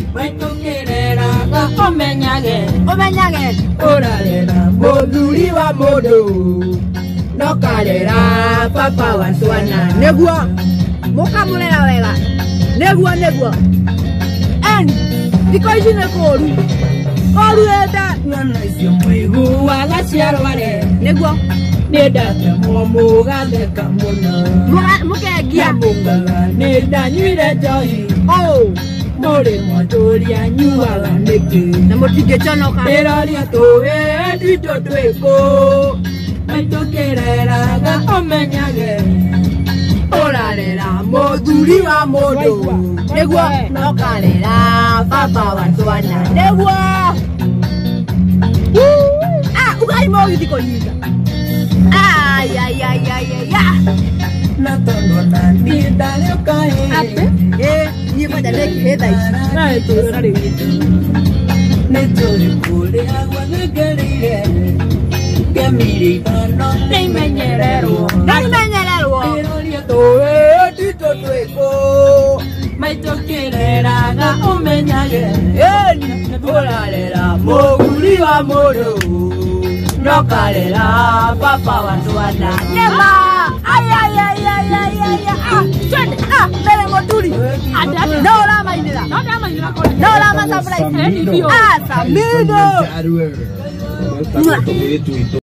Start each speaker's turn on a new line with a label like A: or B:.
A: Maitokerera ga omenyage
B: Orarera moduri wa modo Nokarera papa wa twana Neguo mukamurera wega Neguo Eni Diko ici nĩ kũru Oruete
A: Mwana icio mwigu wagaciarware
B: Neguo
A: Nĩndate mũgatheka mũno
B: Mũkengia
A: Mũngaga nĩndanyuire njohi Mũrĩ mwatũria nyuaga nĩkĩ
B: Na mũtingĩconoka
A: Ndĩroria tũĩ nditũ twĩkũ Maitokereraga ũmenyage
B: Orarera mũthuri wa mũndũ Nĩguo nokarera baba wa twana Nĩguo Ugai mũgithi kũnyita
A: Na tondũ nani ndarĩũkaĩ
B: Niĩ kwenda nĩkĩhĩtha ici
A: Na ĩtũĩ na rĩu Nĩtũĩ kũrĩa gwathegereire Ngemire ithano nĩimenyererwo Ndĩroria tũĩ nditũ twĩkũ Maitokereraga ũmenyage
B: Orarera mũthuri wa mũndũ Nokarera baba wa twana Nema Twende mbele mũturi No ũramainĩra No ũrama surprise Samino